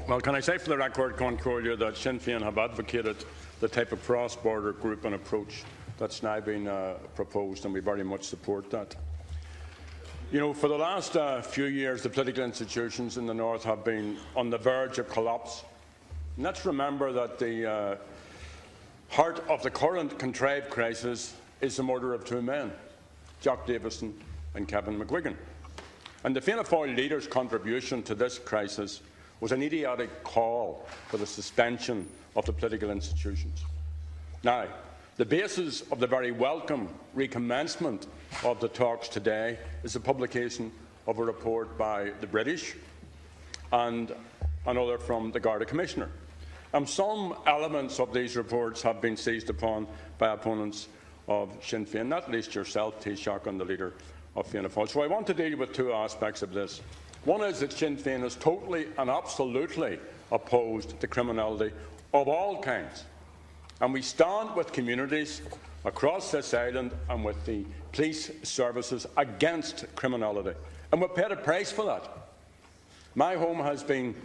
Well, can I say for the record, Concordia, that Sinn Féin have advocated the type of cross-border group and approach that's now been proposed, and we very much support that. You know, for the last few years, the political institutions in the North have been on the verge of collapse. And let's remember that the heart of the current contrived crisis is the murder of two men, Jack Davison and Kevin McGuigan. And the Fianna Fáil leader's contribution to this crisis was an idiotic call for the suspension of the political institutions. Now, the basis of the very welcome recommencement of the talks today is the publication of a report by the British and another from the Garda Commissioner. And some elements of these reports have been seized upon by opponents of Sinn Féin, not least yourself, Taoiseach, and the leader of Fianna Fáil. So I want to deal with two aspects of this. One is that Sinn Féin is totally and absolutely opposed to criminality of all kinds. And we stand with communities across this island and with the police services against criminality. And we've paid a price for that. My home has been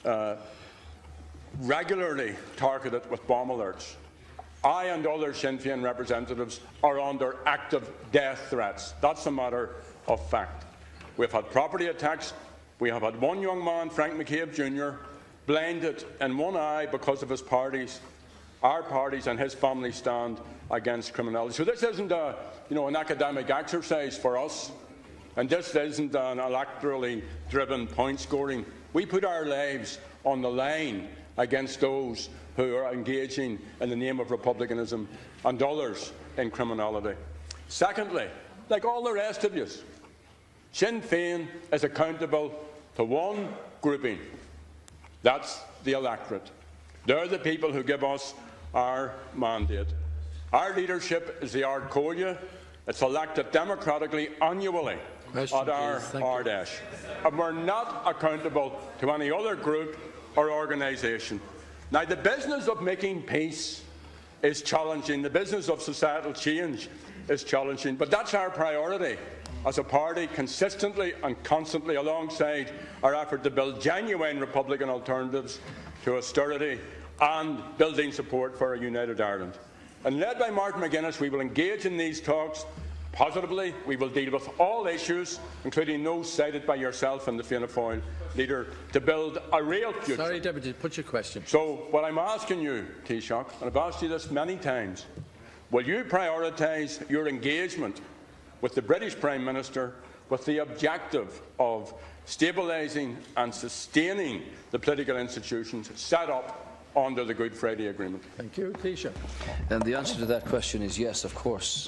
regularly targeted with bomb alerts. I and other Sinn Féin representatives are under active death threats. That's a matter of fact. We've had property attacks. We have had one young man, Frank McCabe Jr., blinded in one eye because of his parties. Our parties and his family stand against criminality. So this isn't an academic exercise for us, and this isn't an electorally driven point scoring. We put our lives on the line against those who are engaging in the name of republicanism and others in criminality. Secondly, like all the rest of you, Sinn Féin is accountable to one grouping. That's the electorate. They're the people who give us our mandate. Our leadership is the Ardcolia. It's elected democratically annually at our Ardèche. And we're not accountable to any other group or organisation. Now, the business of making peace is challenging. The business of societal change is challenging. But that's our priority as a party, consistently and constantly, alongside our effort to build genuine Republican alternatives to austerity and building support for a united Ireland. And led by Martin McGuinness, we will engage in these talks positively. We will deal with all issues, including those cited by yourself and the Fianna Fáil leader, to build a real future. Sorry, Deputy, put your question. So what I'm asking you, Taoiseach, and I've asked you this many times, will you prioritise your engagement with the British Prime Minister with the objective of stabilising and sustaining the political institutions set up under the Good Friday Agreement? Thank you, Taoiseach. And the answer to that question is yes, of course.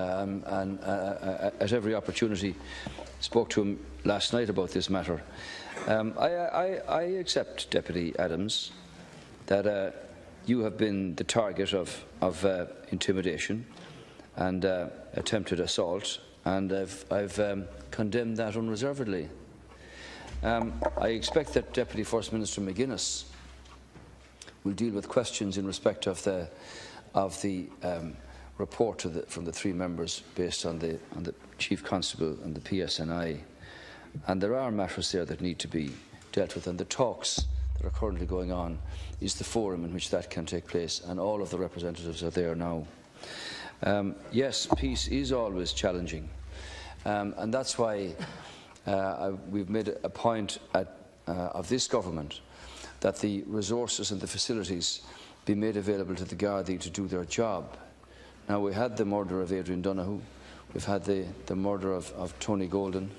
At every opportunity, spoke to him last night about this matter. I accept, Deputy Adams, that you have been the target of intimidation and attempted assault, and I've condemned that unreservedly. I expect that Deputy First Minister McGuinness will deal with questions in respect of the report from the three members based on the Chief Constable and the PSNI, and there are matters there that need to be dealt with, and the talks that are currently going on is the forum in which that can take place, and all of the representatives are there now. Yes, peace is always challenging, and that's why we've made a point of this government that the resources and the facilities be made available to the Gardaí to do their job. Now, we had the murder of Adrian Donoghue, we've had the murder of Tony Golden.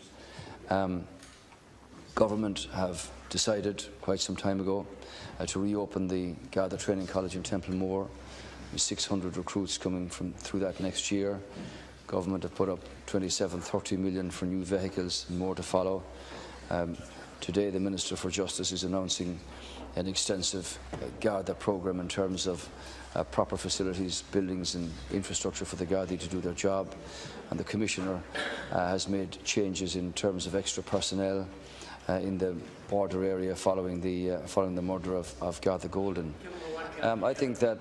Government have decided quite some time ago to reopen the Garda Training College in Templemore, with 600 recruits coming through that next year. Government have put up 27–30 million for new vehicles and more to follow. Today the Minister for Justice is announcing an extensive Garda programme in terms of proper facilities, buildings and infrastructure for the Gardaí to do their job, and the Commissioner has made changes in terms of extra personnel in the border area following the murder of Garda Golden. I think that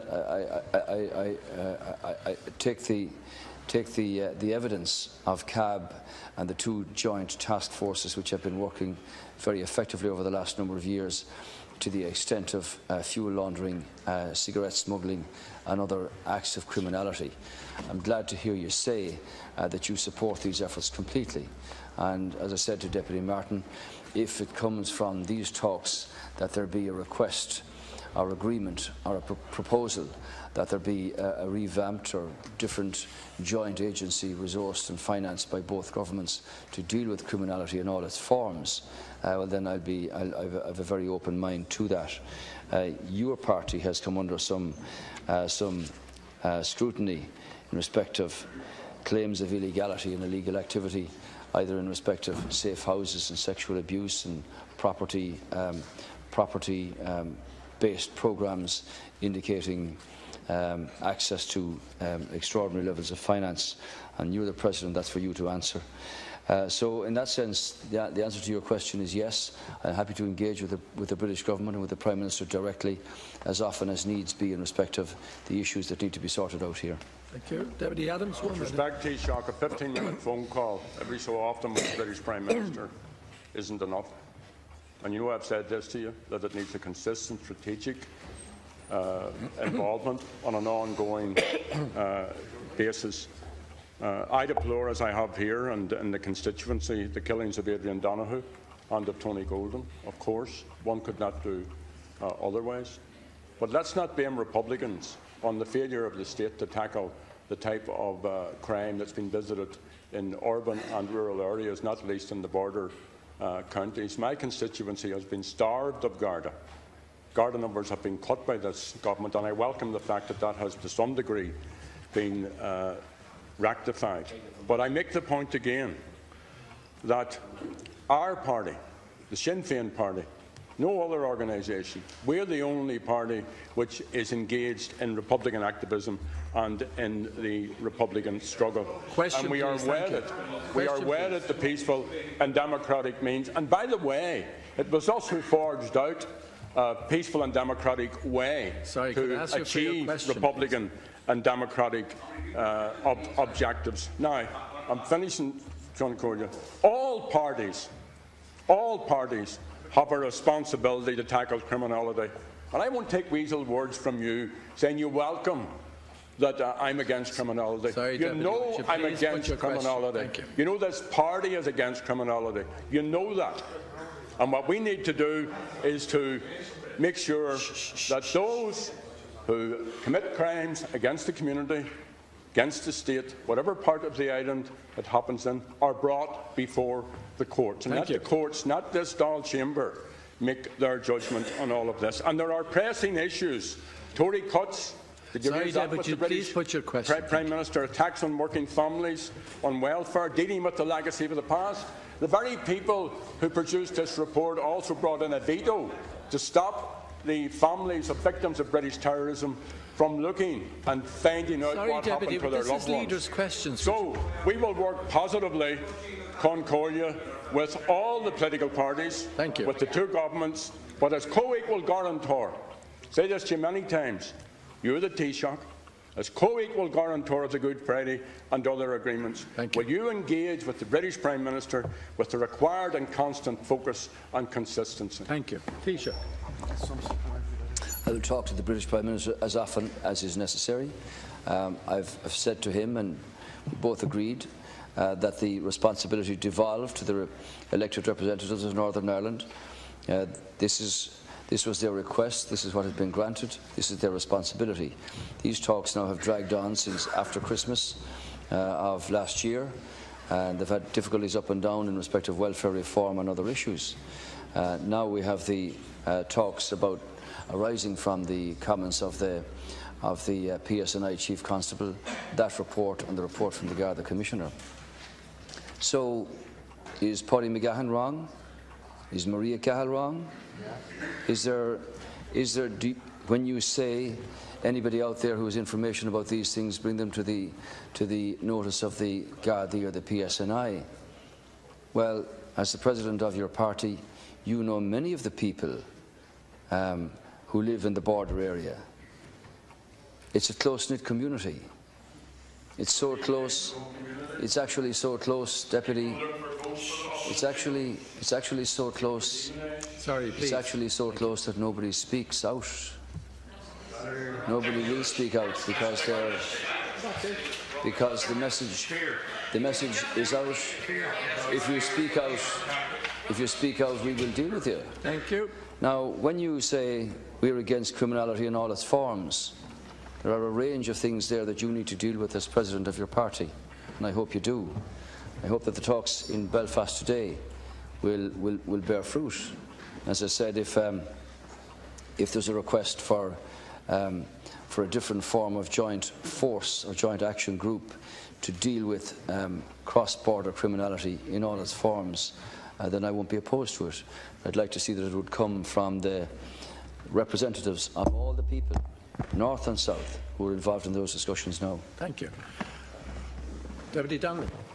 I take the evidence of CAB and the two joint task forces which have been working very effectively over the last number of years to the extent of fuel laundering, cigarette smuggling and other acts of criminality. I'm glad to hear you say that you support these efforts completely. And as I said to Deputy Martin, if it comes from these talks that there be a request or agreement or a proposal that there be a revamped or different joint agency resourced and financed by both governments to deal with criminality in all its forms, well then I'll have a very open mind to that. Your party has come under some scrutiny in respect of claims of illegality and illegal activity, either in respect of safe houses and sexual abuse and property-based programmes indicating access to extraordinary levels of finance. And you're the President, that's for you to answer. So in that sense, the answer to your question is yes. I'm happy to engage with the British Government and with the Prime Minister directly as often as needs be in respect of the issues that need to be sorted out here. Thank you. Deputy Adams, 1 minute. Respect, Taoiseach, a 15-minute phone call every so often with the British Prime Minister isn't enough. And you know I've said this to you, that it needs a consistent strategic involvement on an ongoing basis. I deplore, as I have here and in the constituency, the killings of Adrian Donoghue and of Tony Golden. Of course, one could not do otherwise. But let's not blame Republicans on the failure of the state to tackle the type of crime that's been visited in urban and rural areas, not least in the border counties. My constituency has been starved of Garda. Garda numbers have been cut by this government, and I welcome the fact that that has to some degree been rectified. But I make the point again that our party, the Sinn Féin party, no other organisation, we're the only party which is engaged in Republican activism and in the Republican struggle. Question, and we are wedded. We are wedded to peaceful and democratic means. And by the way, it was us who forged out a peaceful and democratic way to achieve Republican and democratic objectives. Now, I'm finishing, John Cordia. All parties have a responsibility to tackle criminality. And I won't take weasel words from you saying you welcome that I'm against criminality. Sorry, you know I'm against criminality. You know this party is against criminality. You know that. And what we need to do is to make sure that those who commit crimes against the community, against the state, whatever part of the island it happens in, are brought before the courts. And let the courts, not this Dáil chamber, make their judgment on all of this. And there are pressing issues. Tory cuts. Did you raise that with the British Prime Minister? Attacks on working families, on welfare, dealing with the legacy of the past. The very people who produced this report also brought in a veto to stop the families of victims of British terrorism from looking and finding out what happened to their loved ones. So we will work positively, Concordia, with all the political parties, with the two governments, but as co-equal guarantor. Say this to you many times. You're the Taoiseach. As co-equal guarantor of the Good Friday and other agreements, will you engage with the British Prime Minister with the required and constant focus and consistency? Thank you. Taoiseach. I will talk to the British Prime Minister as often as is necessary. I've said to him, and we both agreed, that the responsibility devolved to the elected representatives of Northern Ireland. This was their request, this is what has been granted, this is their responsibility. These talks now have dragged on since after Christmas of last year, and they've had difficulties up and down in respect of welfare reform and other issues. Now we have the talks about arising from the comments of the PSNI Chief Constable, that report and the report from the Garda Commissioner. So, is Paddy McGahan wrong? Is Maria Cahill wrong? Is there when you say anybody out there who has information about these things, bring them to the notice of the Gardaí or the PSNI? Well, as the President of your party, you know many of the people who live in the border area. It's a close-knit community. It's so close. It's actually so close, Deputy. It's actually so close. Sorry, please. It's actually so close that nobody speaks out. Nobody will speak out because the message is out. If you speak out, we will deal with you. Thank you. Now, when you say we're against criminality in all its forms, there are a range of things there that you need to deal with as president of your party, and I hope you do. I hope that the talks in Belfast today will bear fruit. As I said, if there's a request for a different form of joint force or joint action group to deal with cross-border criminality in all its forms, then I won't be opposed to it. I'd like to see that it would come from the representatives of all the people, north and south, who are involved in those discussions now. Thank you. Deputy Donnelly.